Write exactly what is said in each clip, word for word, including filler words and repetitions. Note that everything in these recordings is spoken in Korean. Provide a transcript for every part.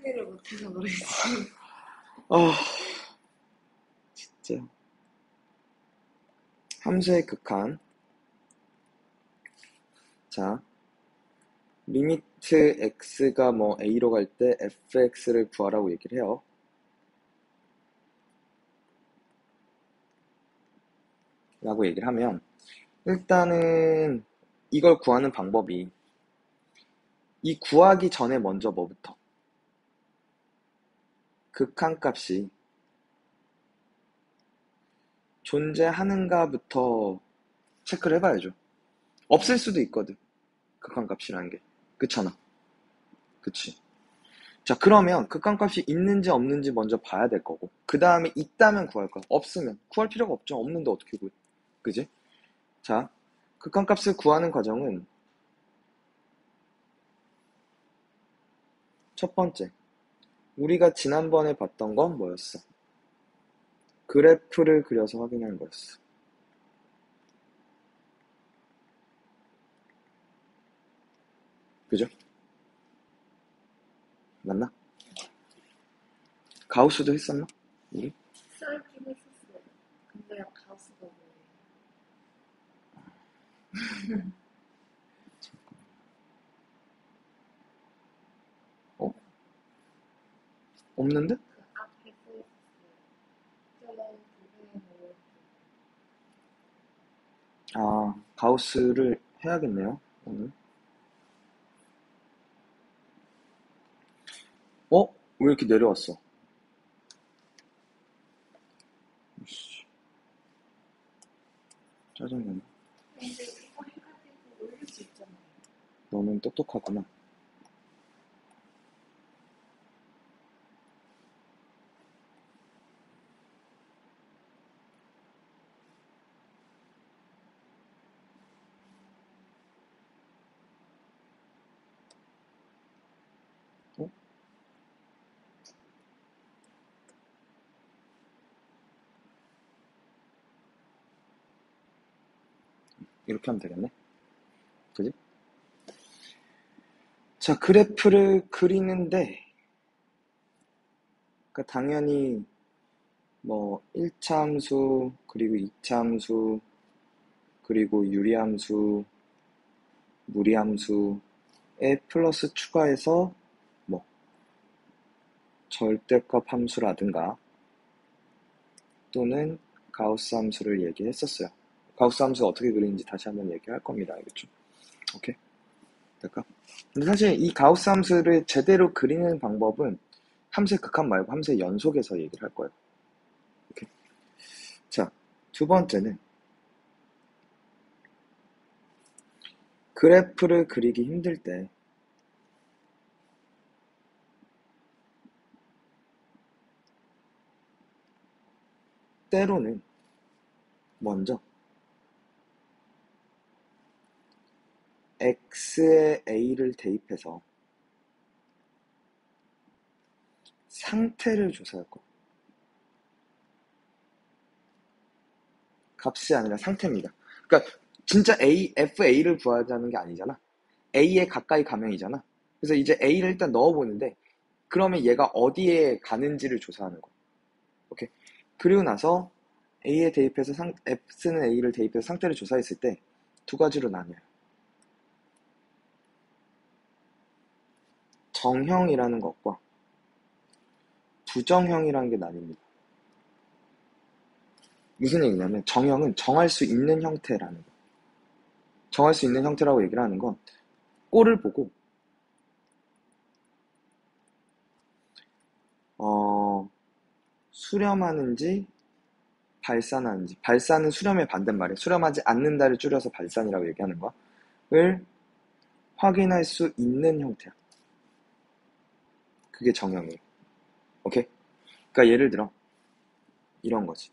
정리를 못해서 그랬지. 아, 진짜. 함수의 극한. 자, 리미트 x가 뭐 a로 갈 때 fx를 구하라고 얘기를 해요. 라고 얘기를 하면, 일단은 이걸 구하는 방법이, 이 구하기 전에 먼저 뭐부터? 극한값이 존재하는가부터 체크를 해봐야죠. 없을 수도 있거든, 극한값이라는 게. 그렇잖아. 그치. 자, 그러면 극한값이 있는지 없는지 먼저 봐야 될 거고, 그 다음에 있다면 구할 거야. 없으면 구할 필요가 없죠. 없는데 어떻게 구해? 그지? 자, 극한값을 구하는 과정은 첫 번째, 우리가 지난번에 봤던 건 뭐였어? 그래프를 그려서 확인하는 거였어. 그죠? 맞나? 가우스도 했었나? 우리? 썰긴 했었어요. 근데 가수가 뭐예요? 어? 없는데? 그 앞에 써있었어요. 저 부분에 뭐 아, 가우스를 해야겠네요, 오늘. 어? 왜 이렇게 내려왔어? 이씨, 짜증나네. 근데 이거 해가지고 올릴 수 있잖아요. 너는 똑똑하구나. 어? 이렇게 하면 되겠네. 그지? 자, 그래프를 그리는데, 그러니까 당연히 뭐 일 차 함수, 그리고 이 차 함수, 그리고 유리함수, 무리함수에 플러스 추가해서 뭐 절대값 함수라든가 또는 가우스 함수를 얘기했었어요. 가우스 함수가 어떻게 그리는지 다시 한번 얘기할 겁니다. 알겠죠? 오케이? 될까? 근데 사실 이 가우스 함수를 제대로 그리는 방법은 함수의 극한 말고 함수의 연속에서 얘기를 할 거예요. 오케이? 자, 두 번째는 그래프를 그리기 힘들 때 때로는 먼저 x에 a를 대입해서 상태를 조사할 거예요. 값이 아니라 상태입니다. 그러니까 진짜 A, 에프에이를 구하자는 게 아니잖아. A에 가까이 가면이잖아. 그래서 이제 A를 일단 넣어보는데 그러면 얘가 어디에 가는지를 조사하는 거야. 오케이. 그리고 나서 A에 대입해서 상, F는 A를 대입해서 상태를 조사했을 때 두 가지로 나뉘어요. 정형이라는 것과 부정형이라는 게 나뉩니다. 무슨 얘기냐면 정형은 정할 수 있는 형태라는 거. 정할 수 있는 형태라고 얘기를 하는 건 꼴을 보고 어, 수렴하는지 발산하는지, 발산은 수렴의 반대말이에요. 수렴하지 않는다를 줄여서 발산이라고 얘기하는 거를 확인할 수 있는 형태야. 그게 정형이에요. 오케이? 그러니까 예를 들어 이런 거지.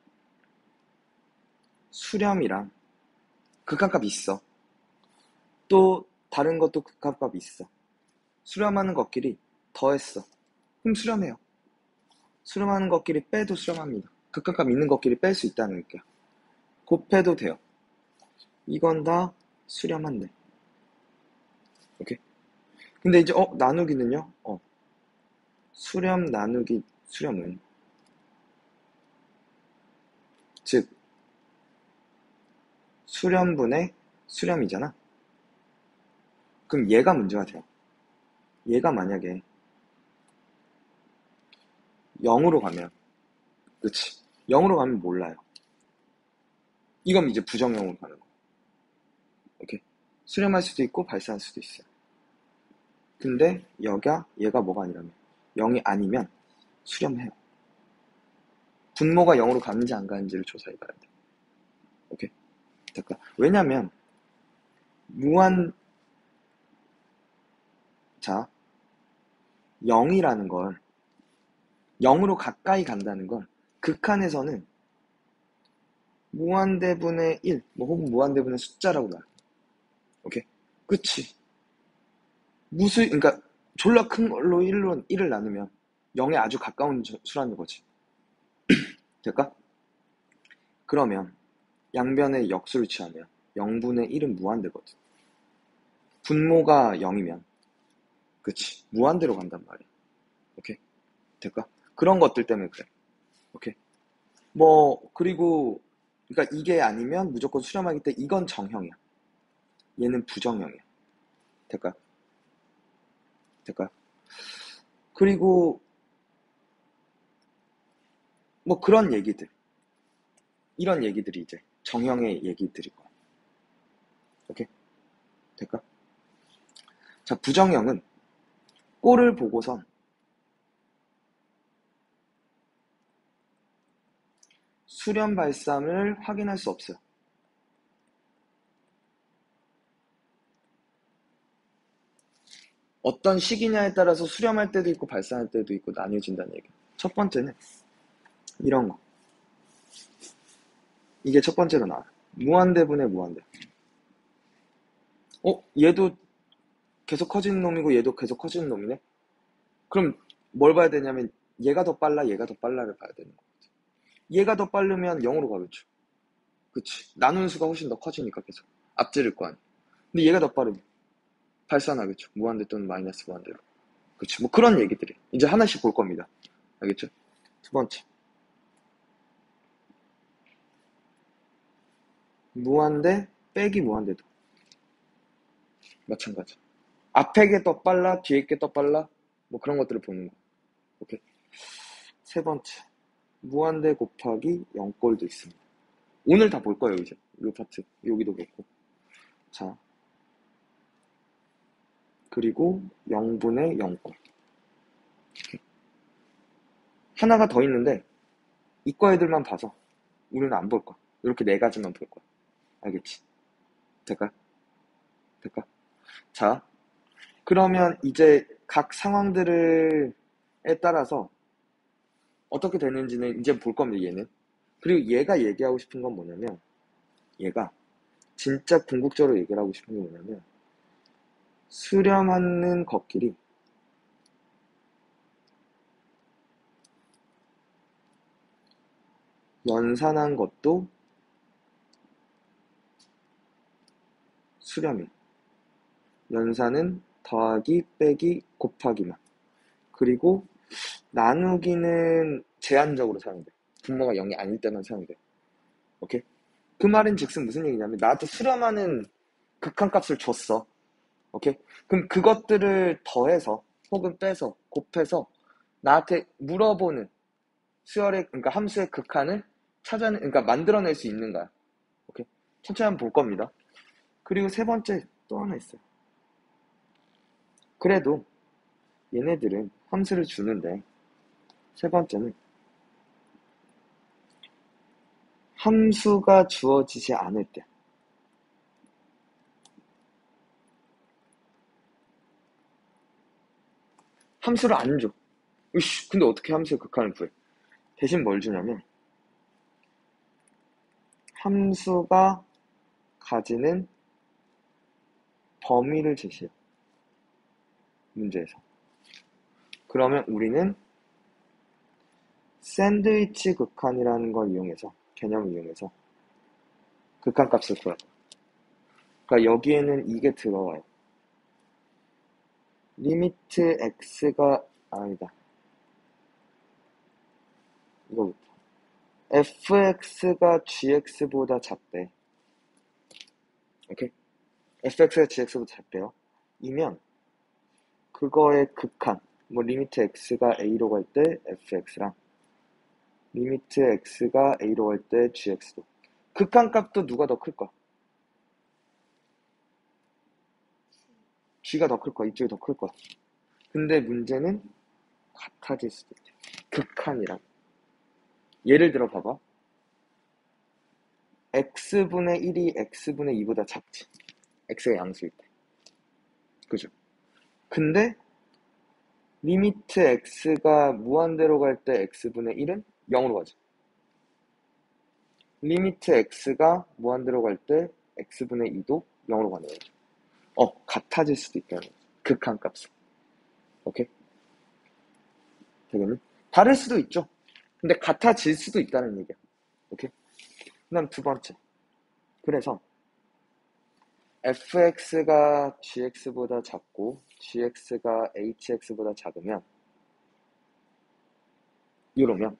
수렴이랑 극한값이 있어. 또 다른 것도 극한값이 있어. 수렴하는 것끼리 더했어. 그럼 수렴해요. 수렴하는 것끼리 빼도 수렴합니다. 극한값 있는 것끼리 뺄 수 있다는 얘기야. 곱해도 돼요. 이건 다 수렴한대. 오케이? 근데 이제 어 나누기는요? 어 수렴 나누기 수렴은 즉 수렴분의 수렴이잖아. 그럼 얘가 문제가 돼요. 얘가 만약에 영으로 가면, 그치? 영으로 가면 몰라요. 이건 이제 부정형으로 가는 거. 오케이. 수렴할 수도 있고 발산할 수도 있어요. 근데 여기가 얘가 뭐가 아니라면 영이 아니면 수렴해요. 분모가 영으로 가는지 안 가는지를 조사해봐야 돼. 오케이. 잠깐. 왜냐면 무한 자 영이라는 걸 영으로 가까이 간다는 걸 극한에서는 무한대분의 일, 뭐 혹은 무한대분의 숫자라고 말해. 오케이. 그치. 무수, 그러니까 졸라 큰 걸로 일로 일을 나누면 영에 아주 가까운 수라는 거지. 될까? 그러면 양변에 역수를 취하면 영분의 일은 무한대거든. 분모가 영이면 그치. 무한대로 간단 말이야. 오케이. 될까? 그런 것들 때문에 그래. 오케이. 뭐 그리고 그러니까 이게 아니면 무조건 수렴하기 때문에 이건 정형이야. 얘는 부정형이야. 될까? 될까? 그리고 뭐 그런 얘기들, 이런 얘기들이 이제 정형의 얘기들이고. 오케이? 될까? 자, 부정형은 꼴을 보고선 수렴 발산을 확인할 수 없어요. 어떤 시기냐에 따라서 수렴할 때도 있고 발산할 때도 있고 나뉘어진다는 얘기예요. 첫 번째는 이런 거. 이게 첫 번째로 나와요. 무한대분의 무한대. 어? 얘도 계속 커지는 놈이고 얘도 계속 커지는 놈이네? 그럼 뭘 봐야 되냐면 얘가 더 빨라, 얘가 더 빨라를 봐야 되는 거. 얘가 더 빠르면 영으로 가겠죠. 그치. 나누는 수가 훨씬 더 커지니까 계속 앞지를 거 아니야. 근데 얘가 더 빠르면 발산하겠죠. 무한대 또는 마이너스 무한대로. 그치. 뭐 그런 얘기들이 이제 하나씩 볼 겁니다. 알겠죠? 두 번째. 무한대 빼기 무한대도 마찬가지. 앞에 게 더 빨라, 뒤에 게 더 빨라, 뭐 그런 것들을 보는 거. 오케이. 세 번째. 무한대 곱하기 영꼴도 있습니다. 오늘 다 볼 거예요, 이제. 이 파트. 여기도 그렇고. 자. 그리고 영분의 영꼴. 하나가 더 있는데, 이과 애들만 봐서 우리는 안 볼 거야. 이렇게 네 가지만 볼 거야. 알겠지? 될까? 될까? 자. 그러면 이제 각 상황들에 따라서 어떻게 되는지는 이제 볼 겁니다, 얘는. 그리고 얘가 얘기하고 싶은 건 뭐냐면, 얘가 진짜 궁극적으로 얘기를 하고 싶은 게 뭐냐면, 수렴하는 것끼리 연산한 것도 수렴이야. 연산은 더하기, 빼기, 곱하기만. 그리고 나누기는 제한적으로 사용돼. 분모가 영이 아닐 때만 사용돼. 오케이? 그 말은 즉슨 무슨 얘기냐면 나한테 수렴하는 극한값을 줬어. 오케이? 그럼 그것들을 더해서 혹은 빼서 곱해서 나한테 물어보는 수열의 그러니까 함수의 극한을 찾아내 그러니까 만들어낼 수 있는 거야. 오케이? 천천히 한번 볼 겁니다. 그리고 세 번째 또 하나 있어요. 그래도 얘네들은 함수를 주는데 세 번째는 함수가 주어지지 않을 때 함수를 안 줘. 으이씨, 근데 어떻게 함수의 극한을 구해? 대신 뭘 주냐면 함수가 가지는 범위를 제시해. 문제에서. 그러면 우리는 샌드위치 극한이라는 걸 이용해서 개념을 이용해서 극한값을 구할 거야. 그러니까 여기에는 이게 들어와요. 리미트 x가 아니다. 이거부터. fx가 gx보다 작대. 오케이? fx가 gx보다 작대요. 이면 그거의 극한, 뭐 리미트 x가 a로 갈 때 fx랑 리미트 x가 a로 갈 때 gx도 극한 값도 누가 더 클 거야? g가 더 클 거야. 이쪽이 더 클 거야. 근데 문제는 같아질 수도 있대. 극한이랑. 예를 들어 봐봐. x분의 일이 x분의 이보다 작지. x가 양수일 때. 그죠? 근데 리미트 x가 무한대로 갈 때 x분의 일은 영으로 가죠. 리미트 x가 무한대로 갈 때 x분의 이도 영으로 가는 거죠. 어, 같아질 수도 있다는 거죠. 극한 값은. 오케이? 되겠니? 다를 수도 있죠. 근데 같아질 수도 있다는 얘기야. 오케이? 그 다음 두 번째. 그래서 fx가 gx보다 작고 gx가 hx보다 작으면 이러면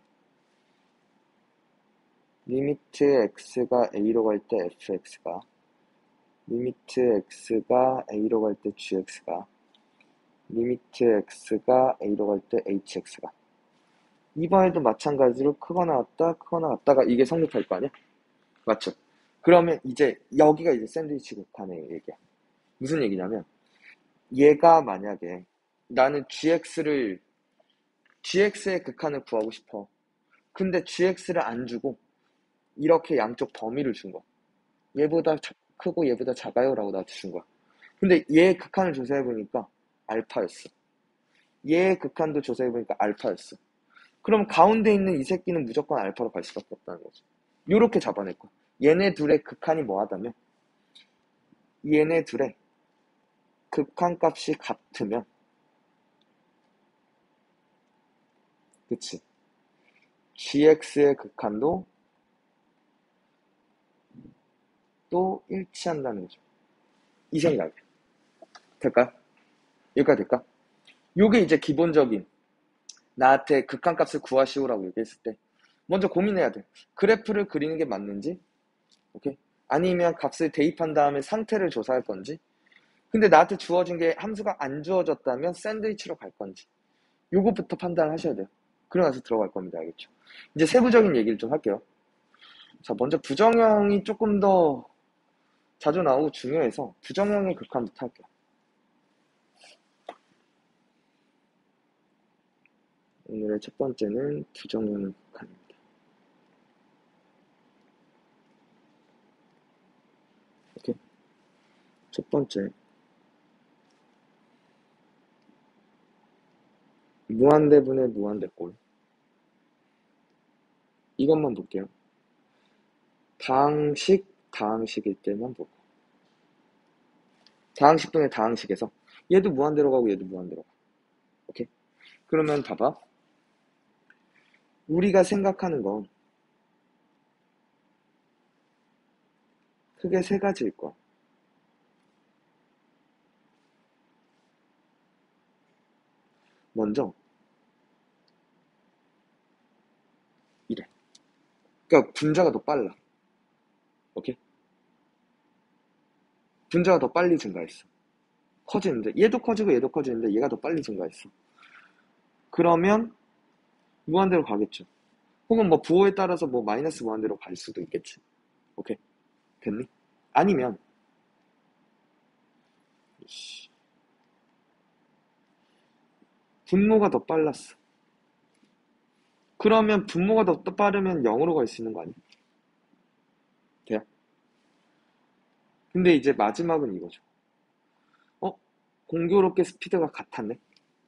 리미트 x가 a로 갈 때 fx가 리미트 x가 a로 갈 때 gx가 리미트 x가 a로 갈 때 hx가 이번에도 마찬가지로 크거나 같다 크거나 같다가 이게 성립할 거 아니야? 맞죠? 그러면 이제 여기가 이제 샌드위치 극한의 얘기야. 무슨 얘기냐면 얘가 만약에 나는 gx를 gx의 극한을 구하고 싶어. 근데 gx를 안 주고 이렇게 양쪽 범위를 준 거야. 얘보다 크고 얘보다 작아요 라고 나한테 준 거야. 근데 얘의 극한을 조사해보니까 알파였어. 얘의 극한도 조사해보니까 알파였어. 그럼 가운데 있는 이 새끼는 무조건 알파로 갈 수밖에 없다는 거지. 요렇게 잡아낼 거야. 얘네 둘의 극한이 뭐하다면 얘네 둘의 극한 값이 같으면 그치? gx의 극한도 또 일치한다는 거죠. 이 생각이야. 될까요? 여기까지 될까? 요게 이제 기본적인 나한테 극한값을 구하시오라고 얘기했을 때 먼저 고민해야 돼. 그래프를 그리는 게 맞는지, 오케이? 아니면 값을 대입한 다음에 상태를 조사할 건지. 근데 나한테 주어진 게 함수가 안 주어졌다면 샌드위치로 갈 건지. 요것부터 판단을 하셔야 돼요. 그러고 나서 들어갈 겁니다. 알겠죠? 이제 세부적인 얘기를 좀 할게요. 자, 먼저 부정형이 조금 더 자주 나오고 중요해서 부정형의 극한부터 할게요. 오늘의 첫 번째는 부정형의 극한입니다. 오케이. 첫 번째. 무한대분의 무한대꼴. 이것만 볼게요. 다항식, 다항식일 때만 보고. 다항식 중에 다항식에서 얘도 무한대로 가고 얘도 무한대로 가. 오케이? 그러면 봐봐. 우리가 생각하는 건 크게 세 가지일 거야. 먼저 이래. 그러니까 분자가 더 빨라. 오케이? 분자가 더 빨리 증가했어. 커지는데 얘도 커지고 얘도 커지는데 얘가 더 빨리 증가했어. 그러면 무한대로 가겠죠. 혹은 뭐 부호에 따라서 뭐 마이너스 무한대로 갈 수도 있겠지. 오케이? 됐니? 아니면 분모가 더 빨랐어. 그러면 분모가 더 빠르면 영으로 갈 수 있는 거 아니야? 돼요? 근데 이제 마지막은 이거죠. 어? 공교롭게 스피드가 같았네?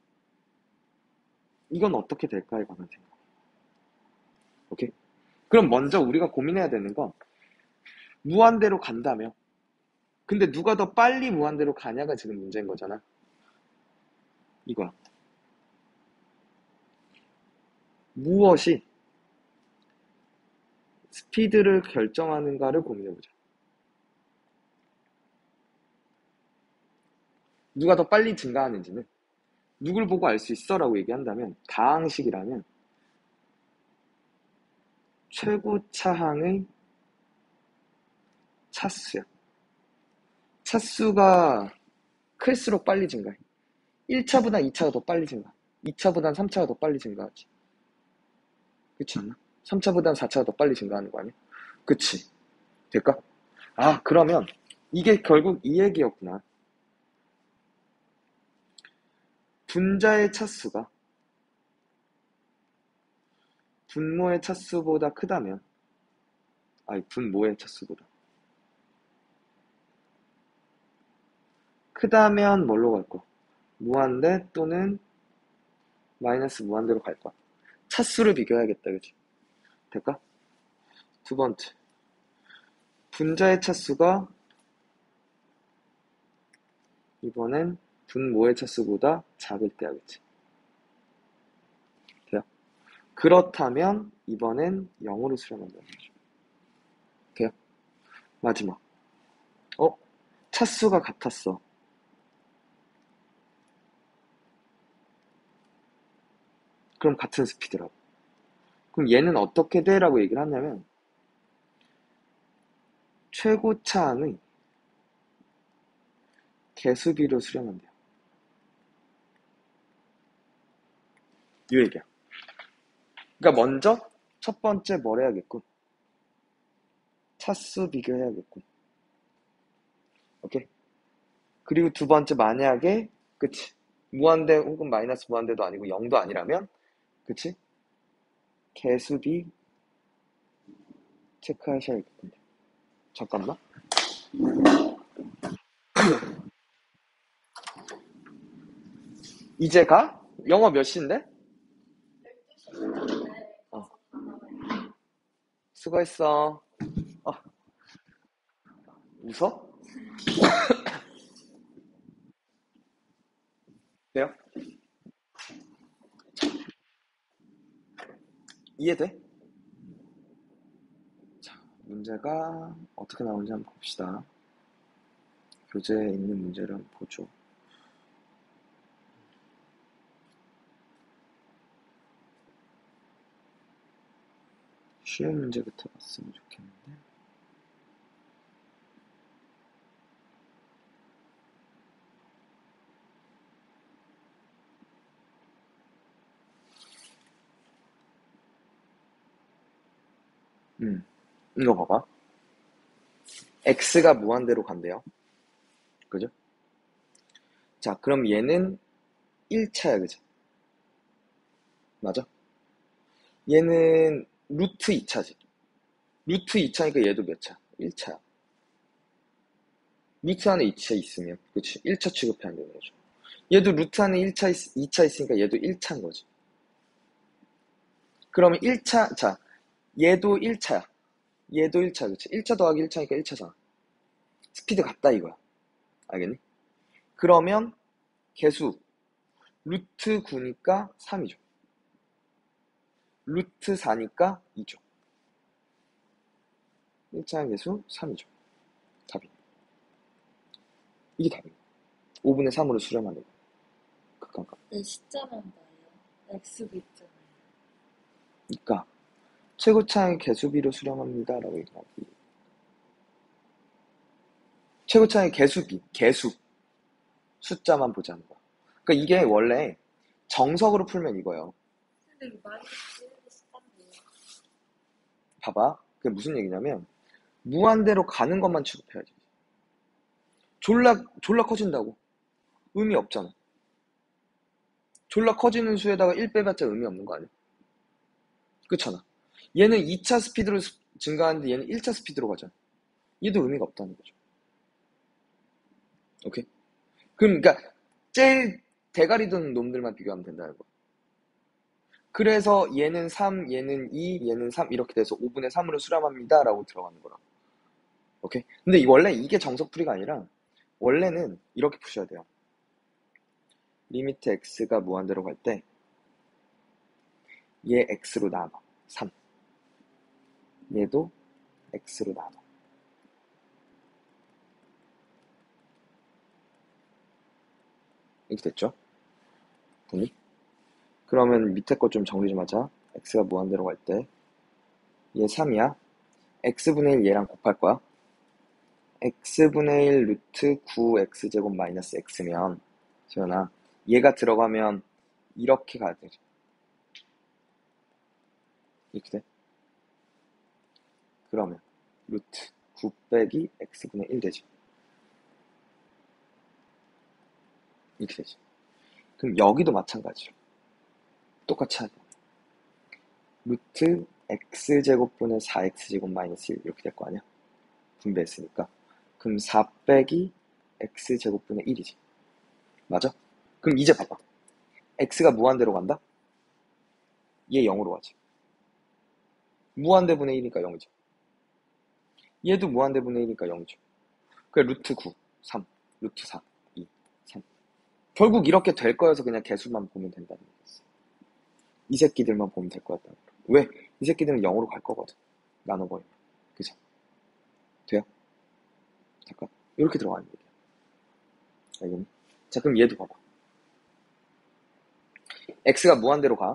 이건 어떻게 될까에 관한 생각. 오케이? 그럼 먼저 우리가 고민해야 되는 건 무한대로 간다며. 근데 누가 더 빨리 무한대로 가냐가 지금 문제인 거잖아. 이거야. 무엇이 스피드를 결정하는가를 고민해보자. 누가 더 빨리 증가하는지는 누굴 보고 알 수 있어 라고 얘기한다면 다항식이라면 최고차항의 차수야. 차수가 클수록 빨리 증가해. 일 차보다 이 차가 더 빨리 증가. 이 차보단 삼 차가 더 빨리 증가하지. 그렇지 않나? 삼 차보단 사 차가 더 빨리 증가하는 거 아니야? 그치? 될까? 아, 그러면 이게 결국 이 얘기였구나. 분자의 차수가 분모의 차수보다 크다면, 아니, 분모의 차수보다 크다면 뭘로 갈 거야? 무한대 또는 마이너스 무한대로 갈 거야. 차수를 비교해야겠다, 그치? 될까? 두 번째. 분자의 차수가 이번엔 분모의 차수보다 작을 때야, 그치? 돼요? 그렇다면 이번엔 영으로 수렴한다는 거죠. 돼요? 마지막. 어? 차수가 같았어. 그럼 같은 스피드라고. 그럼 얘는 어떻게 돼? 라고 얘기를 하냐면 최고차항의 개수비로 수렴한대요. 이 얘기야. 그러니까 먼저 첫 번째 뭘 해야겠군? 차수 비교해야겠군. 오케이? 그리고 두 번째 만약에 그치? 무한대 혹은 마이너스 무한대도 아니고 영도 아니라면 그치? 개수비 체크하셔야겠군요. 잠깐만. 이제 가? 영어 몇 시인데? 어. 수고했어. 어. 웃어? 돼요? 이해돼? 자, 문제가 어떻게 나오는지 한번 봅시다. 교재에 있는 문제를 한번 보죠. 쉬운 문제부터 봤으면 좋겠는데. 음, 이거 봐봐. x가 무한대로 간대요. 그죠? 자, 그럼 얘는 일 차야, 그죠? 맞아? 얘는 루트 이 차지. 루트 이 차니까 얘도 몇 차? 일 차야. 루트 안에 이 차 있으면, 그치? 일 차 취급해야 되는 거죠. 얘도 루트 안에 일 차, 이 차 있으니까 얘도 일 차인 거지. 그러면 일 차, 자, 얘도 일 차야. 얘도 일 차, 그치? 일 차 더하기 일 차니까 일 차잖아. 스피드 같다, 이거야. 알겠니? 그러면 개수, 루트 구니까 삼이죠. 루트 사니까 이죠. 일 차의 개수 삼이죠. 답이. 이게 답이에요. 오분의 삼으로 수렴하는 거. 극한값. 네, 숫자만 봐요. X도 있잖아요. 그러니까 최고차의 개수비로 수렴합니다. 라고 얘기하기. 최고차의 개수비, 개수. 숫자만 보자는 거야. 그러니까 이게 원래 정석으로 풀면 이거예요. 근데 이거 많이 쓰는 숫자인데. 봐봐. 그게 무슨 얘기냐면 무한대로 가는 것만 취급해야지. 졸라 졸라 커진다고. 의미 없잖아. 졸라 커지는 수에다가 일 빼봤자 의미 없는 거 아니야? 그렇잖아. 얘는 이 차 스피드로 수- 증가하는데 얘는 일 차 스피드로 가잖아. 얘도 의미가 없다는 거죠. 오케이? 그럼 그러니까 제일 대가리 든 놈들만 비교하면 된다는 거. 그래서 얘는 삼, 얘는 이, 얘는 삼 이렇게 돼서 오분의 삼으로 수렴합니다 라고 들어가는 거라. 오케이? 근데 이- 원래 이게 정석풀이가 아니라 원래는 이렇게 푸셔야 돼요. 리미트 x가 무한대로 갈 때 얘 x로 나눠. 삼. 얘도 x로 나눠. 이렇게 됐죠? 됐니? 그러면 밑에 거 좀 정리 좀 하자. x가 무한대로 갈 때 얘 삼이야. x분의 일 얘랑 곱할 거야. x분의 일 루트 구 엑스제곱 마이너스 x면 지연아 얘가 들어가면 이렇게 가야 돼. 이렇게 돼. 그러면 루트 구 빼기 x분의 일 되지. 이렇게 되지. 그럼 여기도 마찬가지로 똑같이 하자. 루트 x제곱분의 사 엑스제곱 마이너스 일 이렇게 될 거 아니야. 분배했으니까. 그럼 사 빼기 x제곱분의 일이지. 맞아? 그럼 이제 봐봐. x가 무한대로 간다? 얘 영으로 가지. 무한대분의 일이니까 영이죠. 얘도 무한대분의 일이니까 영이죠. 그래 루트 구, 삼, 루트 사, 이, 삼. 결국 이렇게 될 거여서 그냥 개수만 보면 된다는 얘기였어. 이 새끼들만 보면 될 것 같다. 왜? 이 새끼들은 영으로 갈 거거든. 나눠버리면. 그죠? 돼요? 잠깐. 이렇게 들어가는 얘기야. 알겠니? 자, 그럼 얘도 봐봐. x가 무한대로 가.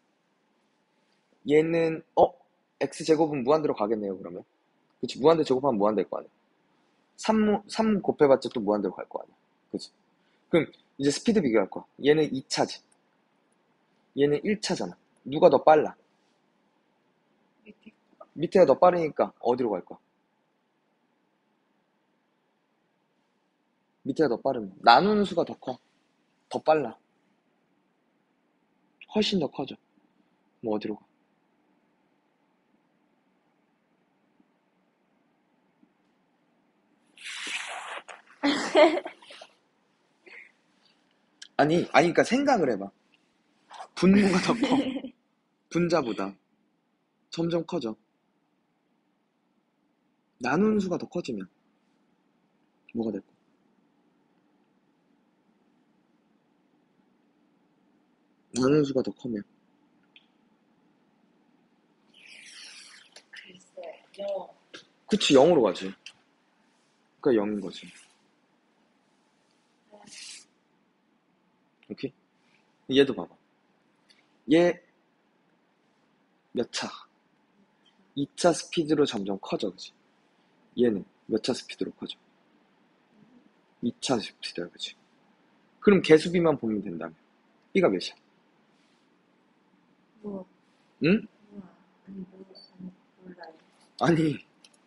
얘는, 어? x제곱은 무한대로 가겠네요, 그러면. 그치? 무한대 제곱하면 무한대일 거 아니야. 삼, 삼 곱해봤자 또 무한대로 갈 거 아니야. 그치? 그럼 이제 스피드 비교할 거야. 얘는 이 차지. 얘는 일 차잖아. 누가 더 빨라? 밑에 밑에가 더 빠르니까 어디로 갈 거야? 밑에가 더 빠르면 나누는 수가 더 커. 더 빨라. 훨씬 더 커져. 뭐 어디로 가? 아니, 아니, 그러니까 생각을 해봐. 분모가 더 커. 분자보다. 점점 커져. 나누는 수가 더 커지면 뭐가 될까? 나누는 수가 더 커면. 글쎄 영. 그치, 영으로 가지. 그러니까 영인 거지. 오케이? 얘도 봐봐. 얘 몇 차? 이 차 스피드로 점점 커져, 그치? 얘는 몇 차 스피드로 커져? 이 차 스피드야, 그치? 그럼 개수비만 보면 된다며. B가 몇이야? 뭐 응? 뭐야? 아니 뭐 아니 몰라요. 아니,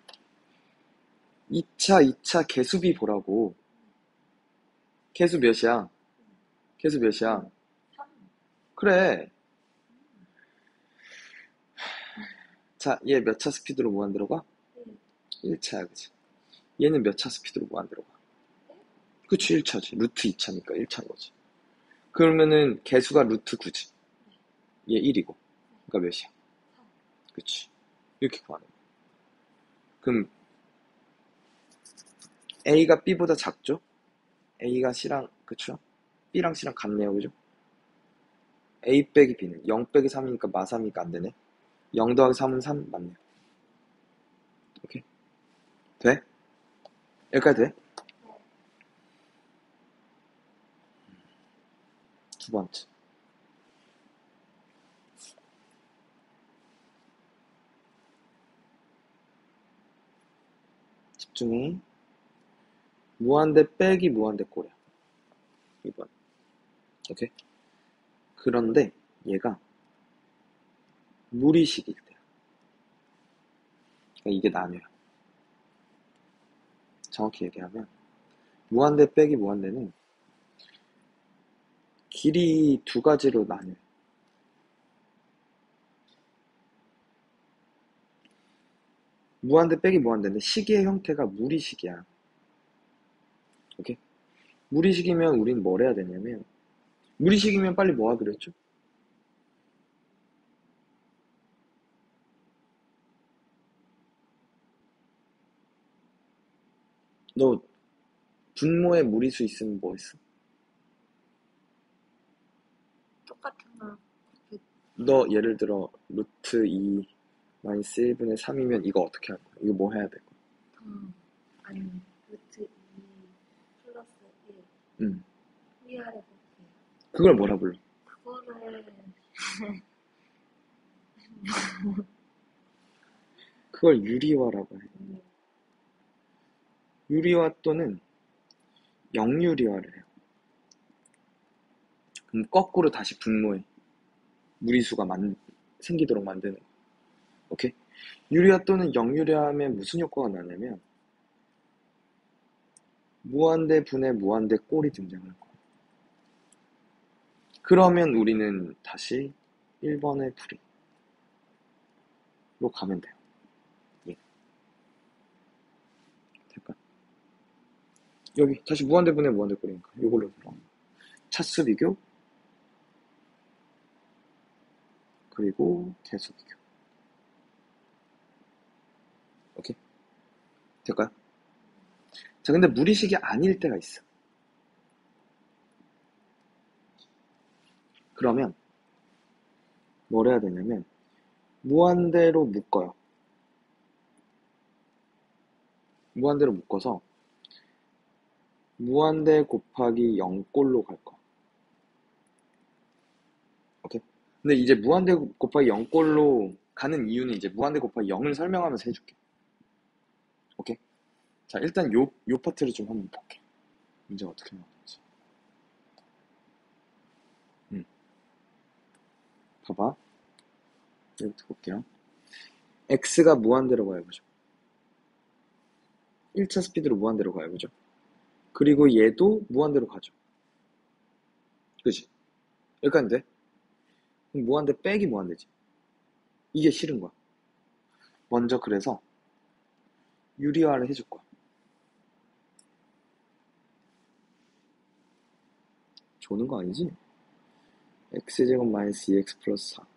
이 차, 이 차 개수비 보라고. 개수 몇이야? 개수 몇이야? 삼. 그래. 자, 얘 몇 차 스피드로 무한대로 가? 일. 일 차야, 그치? 얘는 몇 차 스피드로 무한대로 가? 그치, 일 차지. 루트 이 차니까 일 차인 거지. 그러면은 개수가 루트 구지. 얘 일이고. 그러니까 몇이야? 삼. 그치. 이렇게 구하는 거야. 그럼 A가 B보다 작죠? A가 C랑, 그쵸? B랑 C랑 같네요, 그죠? A 빼기 B는 영 빼기 삼이니까 마삼이니까 안 되네. 영 더하기 삼은 삼 맞네. 오케이. 돼? 여기까지 돼? 두 번째. 집중해. 무한대 빼기 무한대 꼴이야. 이 번. 오케이? 그런데 얘가 무리식일 때야. 그러니까 이게 나뉘어요. 정확히 얘기하면 무한대 빼기 무한대는 길이 두 가지로 나뉘어요. 무한대 빼기 무한대는 식의 형태가 무리식이야. 오케이? 무리식이면 우린 뭘 해야 되냐면 무리식이면 빨리 뭐 하기로 했죠? 너 분모에 무리수 있으면 뭐 했어? 똑같은 거. 너 예를 들어 루트 이 마이너스 일분의 삼이면 이거 어떻게 할 거야? 이거 뭐 해야 돼? 더 아니 루트 이 플러스 일 응. 위아래 곱해. 그걸 뭐라 불러? 그거를 그걸 유리화라고 해. 음. 유리화 또는 영유리화를 해요. 그럼 거꾸로 다시 분모에 무리수가 만, 생기도록 만드는 거. 오케이? 유리화 또는 영유리화하면 무슨 효과가 나냐면 무한대 분의 무한대 꼴이 등장하는 거야. 그러면 우리는 다시 일 번의 풀이로 가면 돼요. 예. 될까? 여기 다시 무한대 분의 무한대 꼴이니까 이걸로 들어. 차수 비교 그리고 개수 비교. 오케이? 될까요? 자, 근데 무리식이 아닐 때가 있어. 그러면 뭘 해야 되냐면 무한대로 묶어요. 무한대로 묶어서 무한대 곱하기 영꼴로 갈 거야. 오케이? 근데 이제 무한대 곱하기 영꼴로 가는 이유는 이제 무한대 곱하기 영을 설명하면서 해줄게. 오케이? 자, 일단 요, 요 파트를 좀 한번 볼게. 문제가 어떻게 나오는지. 음. 봐봐. 여기부터 볼게요. X가 무한대로 가요, 그죠? 일 차 스피드로 무한대로 가요, 그죠? 그리고 얘도 무한대로 가죠. 그지? 여기까지 돼? 그럼 무한대 빼기 무한대지. 이게 싫은 거야. 먼저 그래서 유리화를 해줄 거야. 조는 거 아니지? x제곱 마이너스 이 엑스 플러스 사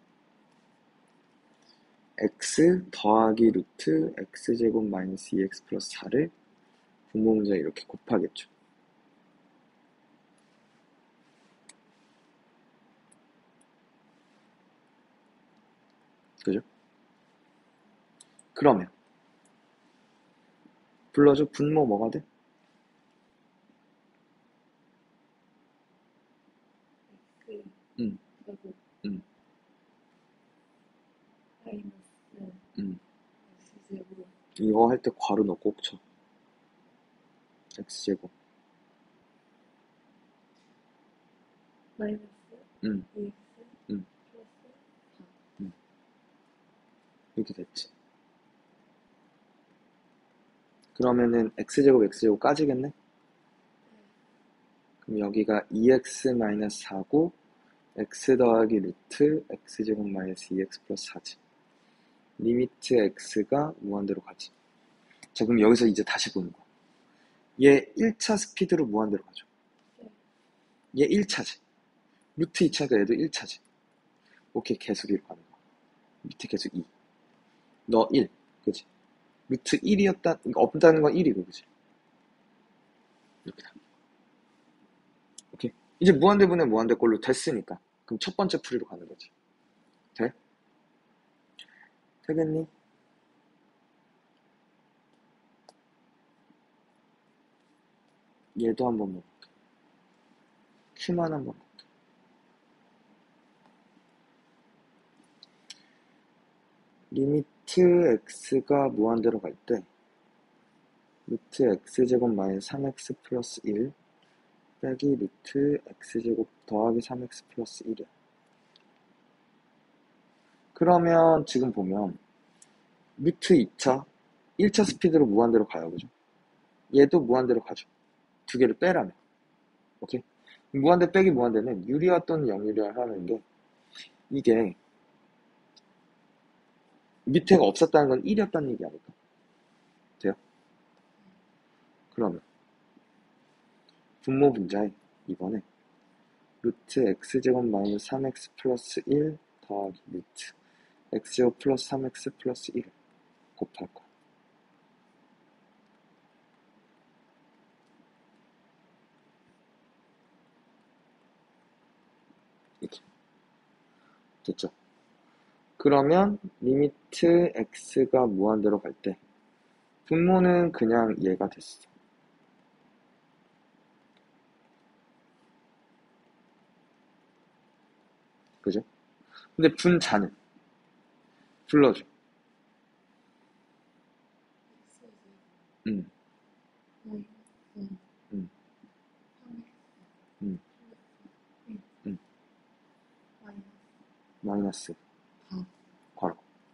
x 더하기 루트 x제곱 마이너스 이 엑스 플러스 사를 분모 문제에 이렇게 곱하겠죠. 그죠? 그러면 불러줘. 분모 뭐가 돼? 그 응, 제곱 응, 마이너스 응. x제곱 이거 할 때 괄호 넣고 꼭 쳐. x제곱. 마이너스 응, 이 엑스 응, 플러스 사. 응. 이렇게 됐지. 그러면은 x제곱 x제곱 까지겠네? 그럼 여기가 이 엑스 마이너스 사고 x 더하기 루트 x제곱 마이너스 이 엑스 플러스 사지. 리미트 x가 무한대로 가지. 자, 그럼 여기서 이제 다시 보는 거야. 얘 일 차 스피드로 무한대로 가죠. 얘 일 차지. 루트 이 차니까 얘도 일 차지. 오케이, 계속 이로 가는 거야. 밑에 계속 이. 너 일. 그지? 루트 일이었다, 없다는 건 일이고, 그지? 이렇게 다. 오케이. 이제 무한대분의 무한대꼴로 됐으니까. 그럼 첫 번째 풀이로 가는 거지. 돼? 되겠니? 얘도 한번 먹을게. Q만 한번 먹을게. 리미트 x가 무한대로 갈 때 루트 x제곱 마이너스 삼 엑스 플러스 일 빼기 루트 x제곱 더하기 삼 엑스 플러스 일이야. 그러면 지금 보면 루트 이 차, 일 차 스피드로 무한대로 가요, 그죠? 얘도 무한대로 가죠. 두 개를 빼라면. 오케이? 무한대 빼기 무한대는 유리화 또는 영유리화 하는 게 이게 밑에가 없었다는 건 일이었다는 얘기 아닐까? 돼요? 그러면 분모 분자에 이번에 루트 x제곱 마이너스 삼 엑스 플러스 일 더하기 루트 x제곱 플러스 삼 엑스 플러스 일을 곱할 거야. 이렇게. 됐죠? 그러면 리미트 x가 무한대로 갈 때 분모는 그냥 얘가 됐어. 그죠? 근데 분자는 불러줘. 음, 마이너스 음, 삼 엑스 음, 플러스 일 음. 마이너스 마이너스 사 괄호.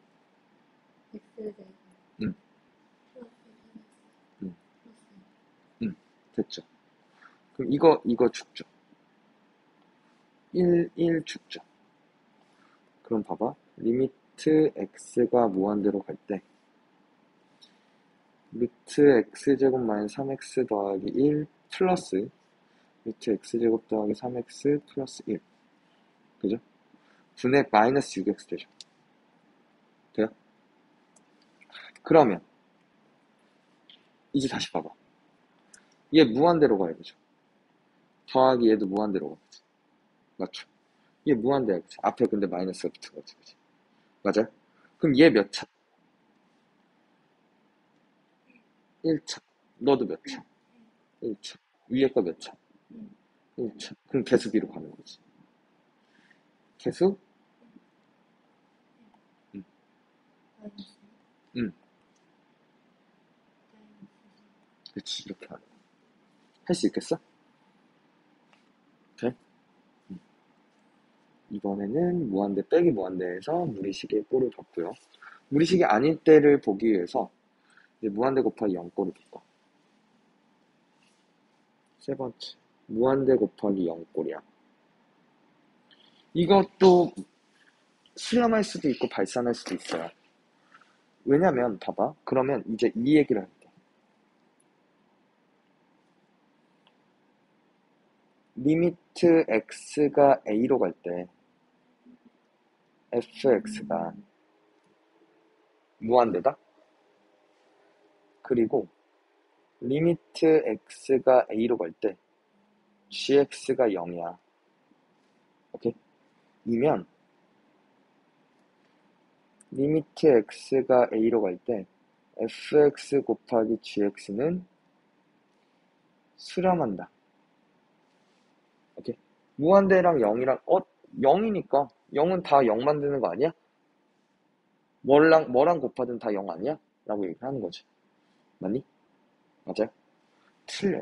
x제곱 음, 플러스 삼 엑스 음, 플러스 음. 됐죠. 그럼 이거, 이거 죽죠. 일, 일 죽죠. 그럼 봐봐. 리미트 x가 무한대로 갈 때, 루트 x제곱 마이너스 삼 엑스 더하기 일 플러스 루트 x제곱 더하기 삼 엑스 플러스 일. 그죠? 분의 마이너스 육 엑스 되죠. 돼요? 그러면, 이제 다시 봐봐. 얘 무한대로 가야 되죠. 더하기 얘도 무한대로 가야지. 맞죠? 얘 무한대야, 그치? 앞에 근데 마이너스가 붙어가지, 그치? 맞아요? 그럼 얘 몇 차? 일 차. 너도 몇 차? 일 차. 위에 거 몇 차? 일 차. 그럼 계수 B로 가는 거지. 계수? 응, 마이너스 응. 마이너스 그렇지, 이렇게 하는 거야. 할 수 있겠어? 오케이? 응. 이번에는 무한대 빼기 무한대에서 무리식의 꼴을 봤고요. 무리식이 아닐 때를 보기 위해서 이제 무한대 곱하기 영 꼴을 볼까. 세 번째. 무한대 곱하기 영 꼴이야. 이것도 수렴할 수도 있고 발산할 수도 있어요. 왜냐면 봐봐. 그러면 이제 이 얘기를 할게. 리미트 x가 a로 갈 때 fx가 무한대다. 그리고 리미트 x가 a로 갈 때 gx가 영이야. 오케이? 이면 리미트 x가 a로 갈 때 fx 곱하기 gx는 수렴한다. 오케이? 무한대랑 영이랑 어? 영이니까 영은 다 영 만드는 거 아니야? 뭐랑 뭐랑 곱하든 다 영 아니야? 라고 얘기하는 거지. 맞니? 맞아요? 틀려요.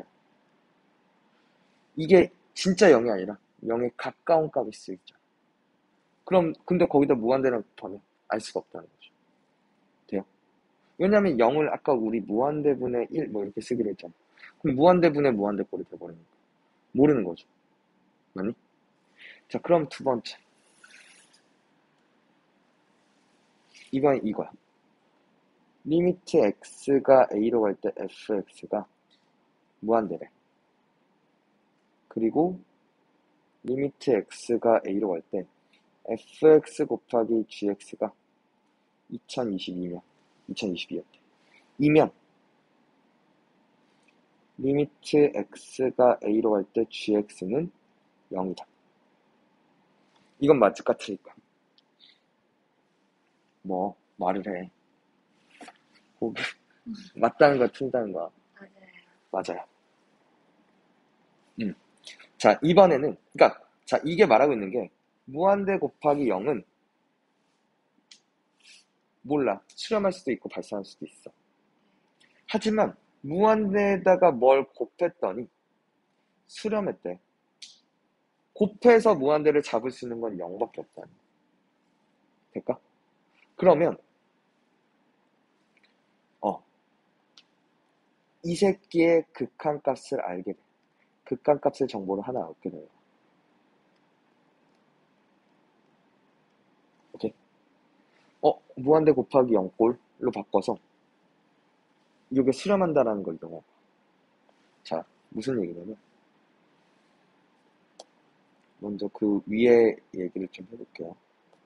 이게 진짜 영이 아니라 영에 가까운 값일 수 있죠. 그럼 근데 거기다 무한대랑 곱하면 알 수가 없다는 거죠. 돼요? 왜냐면 영을 아까 우리 무한대분의 일 뭐 이렇게 쓰기로 했잖아. 그럼 무한대분의 무한대꼴이 돼버리니까 모르는 거죠. 맞니? 자, 그럼 두 번째. 이건 이거야. 리미트 x가 a로 갈 때 fx가 무한대래. 그리고 리미트 x가 a로 갈 때 fx 곱하기 gx가 이천이십이면 이천이십이였대. 이면 리미트 x가 a로 갈 때 gx는 영이다. 이건 맞을까 틀릴까? 뭐 말을 해. 뭐, 맞다는 거야 틀린다는 거야. 맞아요. 맞아요. 음. 자, 이번에는 그러니까 자 이게 말하고 있는 게 무한대 곱하기 영은 몰라. 수렴할 수도 있고 발산할 수도 있어. 하지만 무한대에다가 뭘 곱했더니 수렴했대. 곱해서 무한대를 잡을 수 있는 건 영밖에 없다니. 될까? 그러면 어, 이 새끼의 극한값을 알게 돼. 극한값의 정보를 하나 얻게 돼요. 오케이? 어, 무한대 곱하기 영 꼴로 바꿔서 이게 수렴한다라는 걸 이용해. 자, 무슨 얘기냐면 먼저 그 위에 얘기를 좀 해볼게요.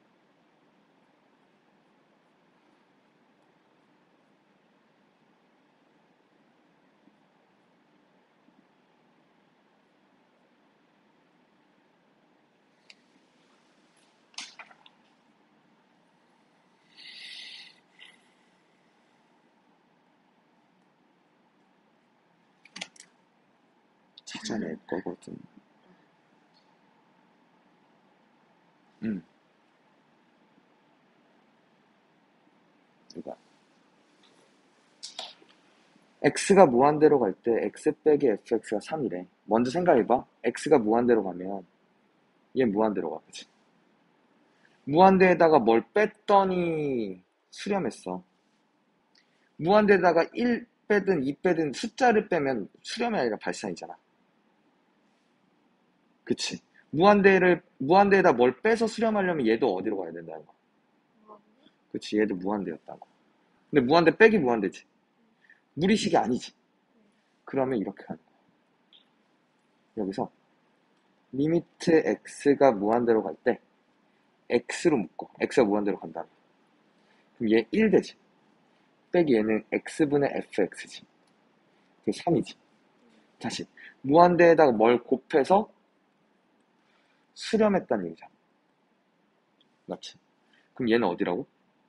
찾아낼 거거든. 음, 이거. x가 무한대로 갈 때 x 빼기 fx가 삼이래. 먼저 생각해봐. x가 무한대로 가면 얘 무한대로 가. 그치? 무한대에다가 뭘 뺐더니 수렴했어. 무한대에다가 일 빼든 이 빼든 숫자를 빼면 수렴이 아니라 발산이잖아. 그치? 무한대를, 무한대에다 뭘 빼서 수렴하려면 얘도 어디로 가야 된다는 거야. 무한대? 그치? 얘도 무한대였다고. 근데 무한대 빼기 무한대지. 무리식이 아니지. 그러면 이렇게 가는 거야. 여기서 리미트 x가 무한대로 갈 때 x로 묶어. x가 무한대로 간다. 그럼 얘 일 되지. 빼기 얘는 x분의 fx지. 그게 삼이지. 다시 무한대에다가 뭘 곱해서 수렴했다는 얘기잖아. 맞지? 그럼 얘는 어디라고?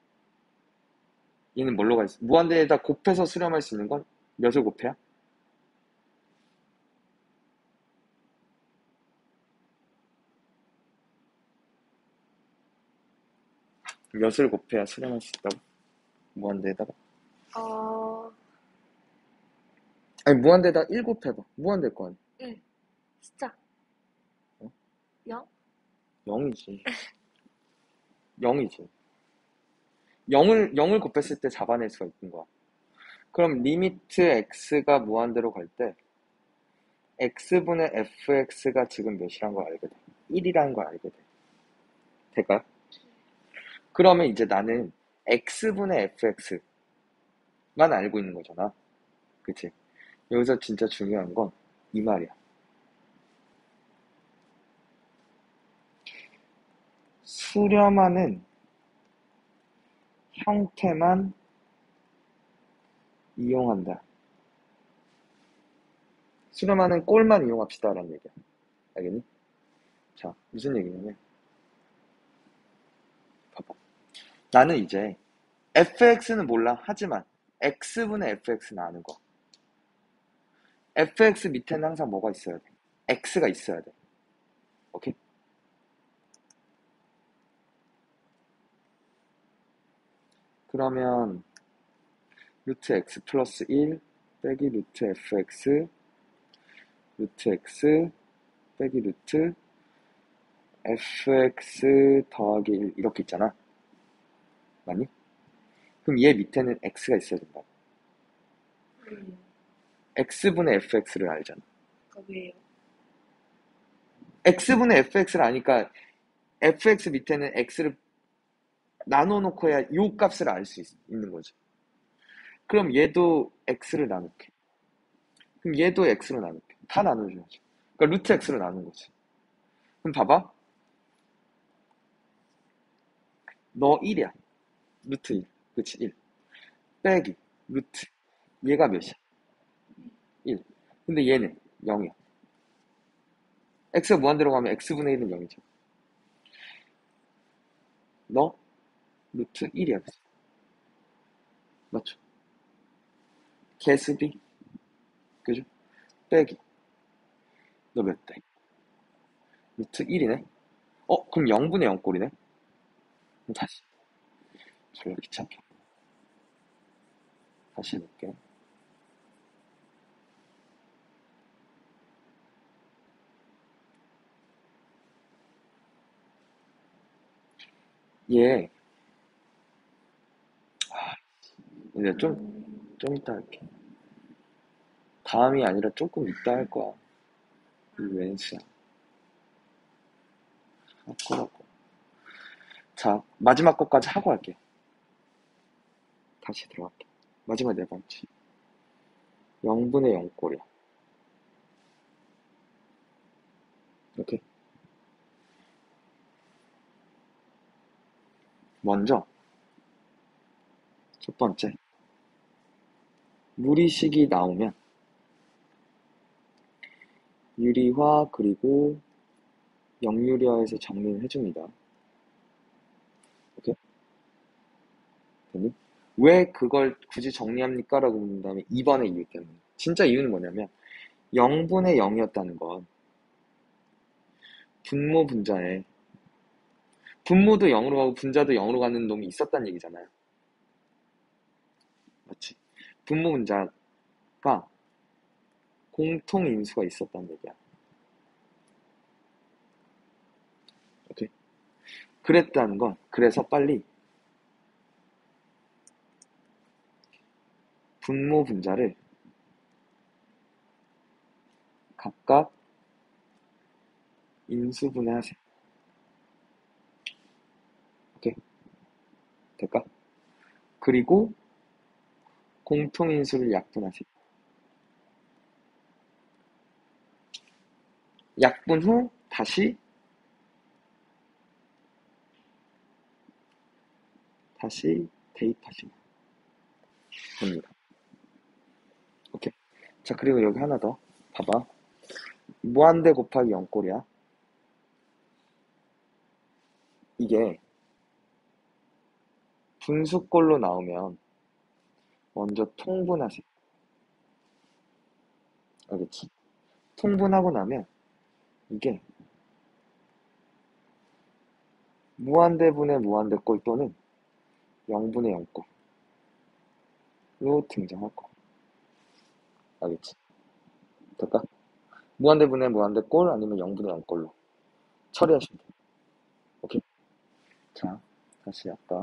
얘는 뭘로 가 있어? 무한대에다 곱해서 수렴할 수 있는 건 몇을 곱해야? 몇을 곱해야 수렴할 수 있다고? 무한대에다가? 어, 아니 무한대에다 일 곱해봐. 무한대일 거 아니야. 일. 숫자. 어? 영? 영이지. 영이지. 영을, 영을 곱했을 때 잡아낼 수가 있는 거야. 그럼 리미트 x가 무한대로 갈 때 x분의 fx가 지금 몇이란 걸 알게 돼. 일이라는 걸 알게 돼. 될까요? 그러면 이제 나는 x분의 fx만 알고 있는 거잖아. 그치? 여기서 진짜 중요한 건 이 말이야. 수렴하는 형태만 이용한다. 수렴하는 꼴만 이용합시다라는 얘기야. 알겠니? 자, 무슨 얘기냐면 봐봐. 나는 이제 fx는 몰라. 하지만 x분의 fx는 아는 거야. fx 밑에는 항상 뭐가 있어야 돼? x가 있어야 돼. 오케이? 그러면 루트 x 플러스 일 빼기 루트 fx 루트 x 빼기 루트 fx 더하기 일 이렇게 있잖아. 맞니? 그럼 얘 밑에는 x가 있어야 된다. 음, x분의 fx를 알잖아. 그러니까 왜요? x분의 fx를 아니까 fx 밑에는 x를 나눠놓고 해야 요 값을 알 수 있는 거지. 그럼 얘도 x를 나눌게. 그럼 얘도 x로 나눌게. 다 나눠줘야지. 그러니까 루트 x로 나눈 거지. 그럼 봐봐. 너 일이야. 루트 일. 그치, 일. 빼기. 루트. 얘가 몇이야? 일. 근데 얘는 영이야. x가 무한대로 가면 x분의 일은 영이죠. 너 루트 일이야. 그치? 맞죠? 개수비. 그죠? 빼기. 너 몇 대? 루트 일이네? 어? 그럼 영분의 영 꼴이네? 그럼 다시. 졸라 귀찮게. 다시 해볼게. 얘, 이제 좀, 좀 이따 할게. 다음이 아니라 조금 이따 할 거야. 이 웬수야. 할 거라고. 자, 마지막 것까지 하고 할게. 다시 들어갈게. 마지막 네 번째. 영분의 영 꼴이야. 이렇게. 먼저, 첫 번째. 무리식이 나오면, 유리화 그리고 역유리화해서 정리를 해줍니다. 오케이? 됐니? 왜 그걸 굳이 정리합니까? 라고 묻는다면 이 번의 이유 때문에. 진짜 이유는 뭐냐면 영분의 영이었다는 건 분모 분자에 분모도 영으로 가고 분자도 영으로 가는 놈이 있었다는 얘기잖아요. 맞지? 분모 분자 공통 인수가 있었다는 얘기야. 오케이. 그랬다는 건, 그래서 빨리 분모 분자를 각각 인수분해 하세요. 오케이. 될까? 그리고 공통인수를 약분하세요. 약분 후 다시 다시 대입하시면 됩니다. 오케이. 자, 그리고 여기 하나 더 봐봐. 무한대 곱하기 영꼴이야. 이게 분수꼴로 나오면 먼저 통분하세요. 알겠지? 통분하고 나면 이게 무한대분의 무한대꼴 또는 영분의 영꼴로 등장할 거야. 알겠지? 될까? 무한대분의 무한대꼴 아니면 영분의 영꼴로 처리하시면 돼. 오케이? 자, 다시 아까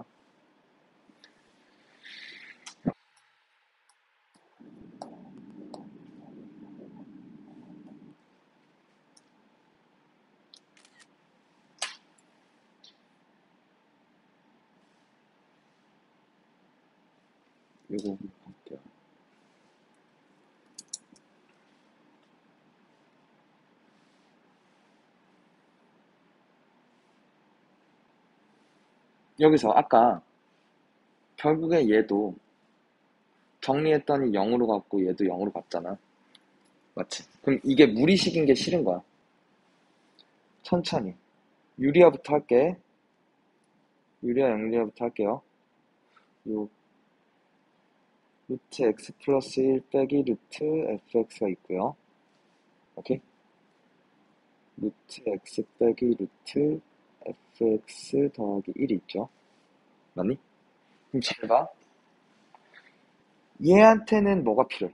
이거 볼게요. 여기서 아까 결국에 얘도 정리했더니 영으로 갔고 얘도 영으로 갔잖아. 맞지? 그럼 이게 무리식인 게 싫은 거야. 천천히. 유리화부터 할게. 유리화 영리화부터 할게요. 요 루트 x 플러스 일 빼기 루트 fx가 있고요. 오케이? 루트 x 빼기 루트 fx 더하기 일이 있죠. 맞니? 그럼 잘 봐. 얘한테는 뭐가 필요해?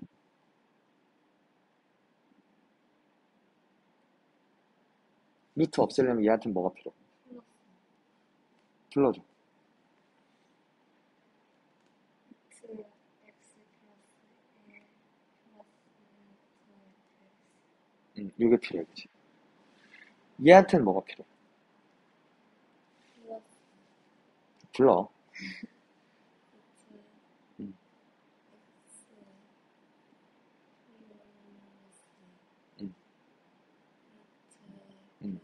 루트 없애려면 얘한테는 뭐가 필요해? 불러줘. 응, 이게 필요해, 그치? 얘한테는 뭐가 필요해? 불러. 응, 응, 응,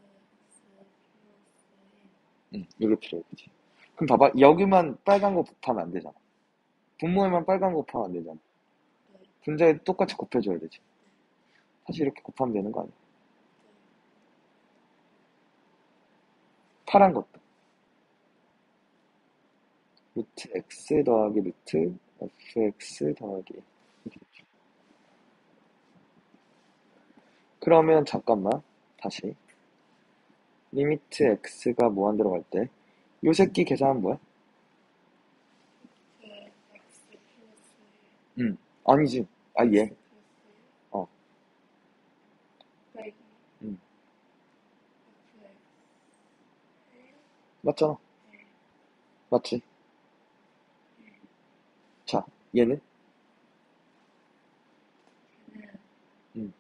응, 이게 필요해, 그치? 그럼 봐봐, 여기만 빨간 거 곱하면 안 되잖아. 분모에만 빨간 거 곱하면 안 되잖아. 분자에 똑같이 곱해줘야 되지. 사실 이렇게 곱하면 되는 거 아니야? 파란 것도. 루트 x 더하기 루트 fx 더하기 이렇게 됐죠. 그러면 잠깐만 다시 리미트 x가 무한대로 갈 때 요 새끼 계산은 뭐야? 응, 아니지. 아, 얘. 어, 응, 맞잖아. 맞지? 자, 얘는? 응,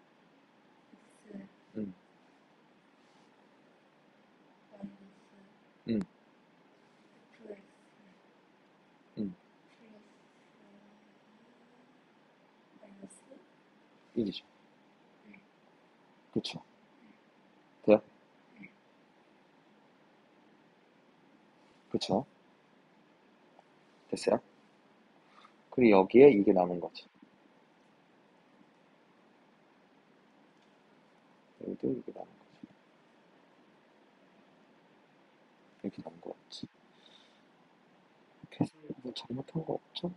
응, 응, 응. 일이죠. 그쵸. 돼요? 그쵸. 됐어요? 그리고 여기에 이게 남은 거지. 여기도 이게 남은 거지. 이렇게 남은 거 같지. 계산 뭐 잘못한 거 없죠?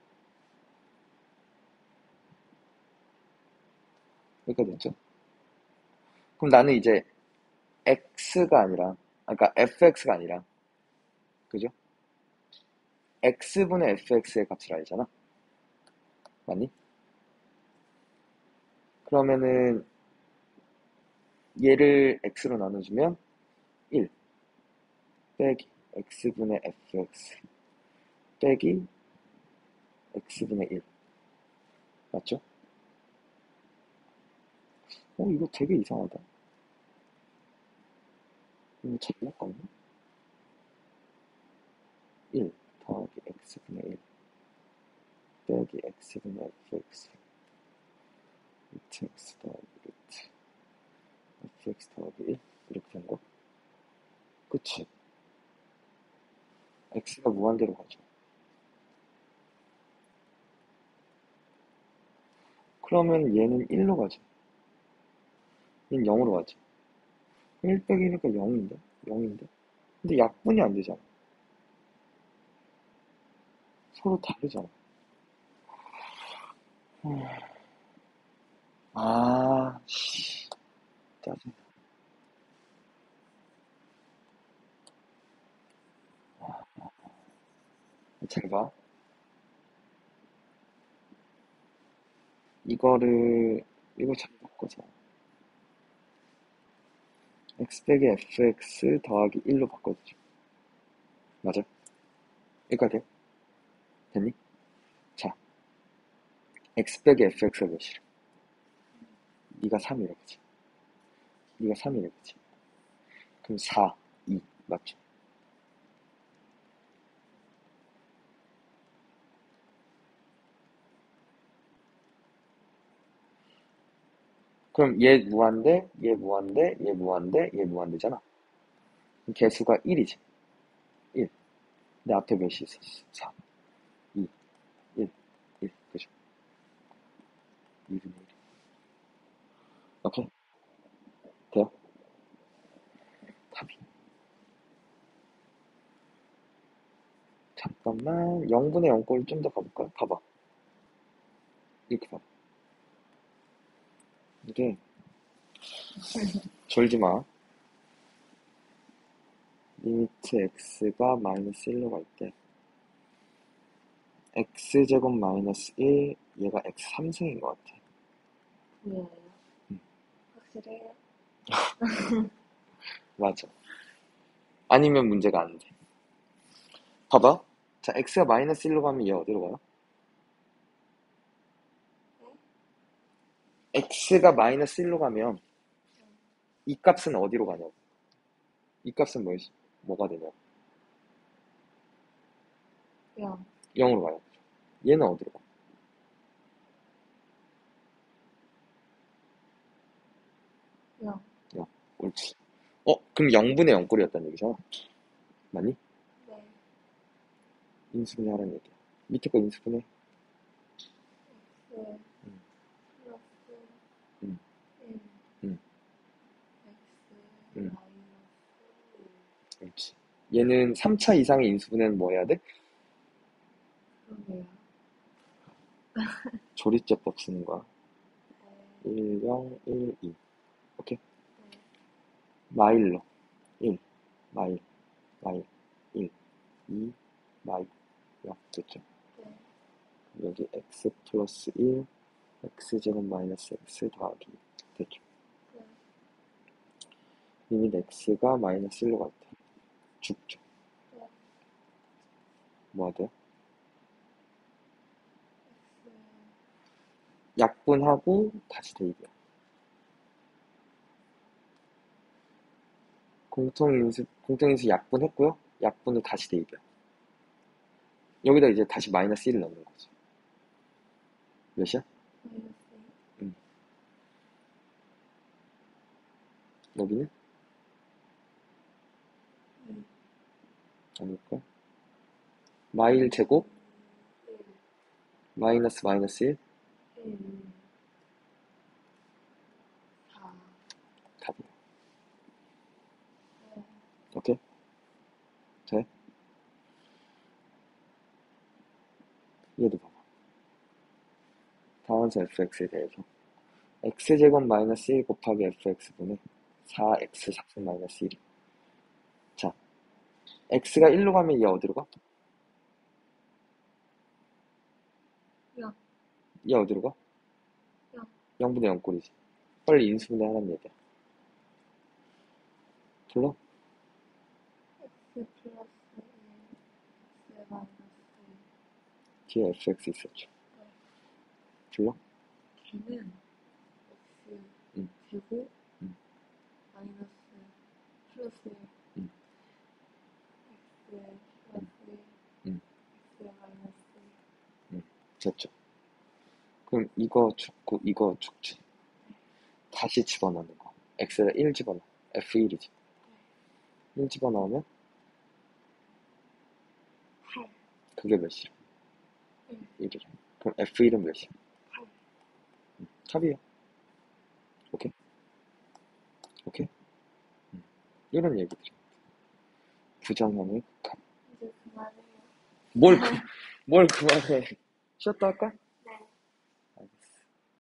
여기까지 됐죠? 그럼 나는 이제 x가 아니라, 아, 그러니까 fx가 아니라, 그죠? x분의 fx의 값을 알잖아. 맞니? 그러면은 얘를 x로 나눠주면 일 빼기 x분의 fx 빼기 x분의 일. 맞죠? 어, 이거 되게 이상하다. 이거 잘못갔나? 일 더하기 x분의 일 빼기 x분의 fx 루트 x 더하기 루트 fx 더하기 일 이렇게 된 거? 그치? x가 무한대로 가죠. 그러면 얘는 일로 가죠. 얘는 영으로 가죠. 일 빼기 일이니까 영인데? 영인데? 근데 약분이 안 되잖아. 서로 다르잖아. 음. 아, 씨. 짜증나. 잘 봐. 이거를, 이거 잘 바꿔서. x 빼기 fx 더하기 일로 바꿔주죠. 맞아? 여기까지 돼? 됐니? 자, x 빼기 fx가 몇이래? 네가 삼이래, 그치? 네가 삼이래, 그치? 그럼 사, 이, 맞죠? 그럼 얘 무한대, 얘 무한대, 얘 무한대, 얘 무한대잖아. 그럼 개수가 일이지. 일. 내 앞에 몇이 있었어? 사, 이, 일, 일. 그죠? 이분의 일. 오케이? 돼요? 답이. 잠깐만. 영분의 영꼴 좀 더 가볼까요? 봐봐. 이렇게 봐봐. 이게, 졸지 마. 리미트 x가 마이너스 일로 갈 때, x제곱 마이너스 일, 얘가 x 삼승인 것 같아. 보여요. 음. 확실해요? 맞아. 아니면 문제가 안 돼. 봐봐. 자, x가 마이너스 일로 가면 얘 어디로 가요? x가 마이너스 일로 가면 이 값은 어디로 가냐고. 이 값은 뭐, 뭐가 되냐고. 영. 영으로 가요. 얘는 어디로 가? 영. 영. 옳지. 어, 그럼 영분의 영꼴이었다는 얘기잖아. 맞니? 네. 인수분해 하라는 얘기야. 밑에 거 인수분해. x 음. 플러스 음. 일. 음. x 음. 마이너스 일. 옳지. 얘는 삼 차 이상의 인수분해는 뭐 해야 돼? 그러게요. 조리제법 쓰는 거야. 네. 일, 영, 일, 이. 오케이? 네. 마일로. 일, 마일, 마일, 일, 이, 마일, 영. 됐죠? 네. 여기 x 플러스 일, x제곱 마이너스 x 더하기. 됐죠? 네. 리밋 x가 마이너스 일로 갈 때. 죽죠. 네. 뭐가 돼요? x 약분하고 다시 대입이야. 공통인수, 공통인수 약분했고요. 약분을 다시 대입이야. 여기다 이제 다시 마이너스 일을 넣는 거지. 몇이야? 마이너스 음. 여기는? 이. 아닐까? 마일 제곱? 일. 마이너스 마이너스 일? 일. 사. 답이야. 네. 오케이? 돼? 얘도 봐봐. 다원수 fx에 대해서. x제곱 마이너스 일 곱하기 fx분의 사 엑스 사승 마이너스 일. 자, x가 일로 가면 얘 어디로 가? 영. 얘 어디로 가? 영. 영분의 영꼴이지. 빨리 인수분해 하라는 얘기야. 불러? x 플러스 일, x 마이너스 뒤에 에프엑스 있었죠. 일. 불러? 걔는 x 응. 제곱 응. 마이너스 플러스 일. 응. x 플러스 일. 응. x 마이너스 일. 됐죠. 그럼 이거 죽고 이거 죽지. 다시 집어넣는 거. x를 일 집어넣어. 에프 일이지. 일 집어넣으면 팔. 그게 몇이야? 일. 일이래. 그럼 에프 일은 몇이야? 팔. 응. 합이야. 오케이? 오케이? 응. 이런 얘기들이. 부정형의 극한. 이제 그만해요. 뭘, 그, 뭘 그만해. 쉬었다 할까?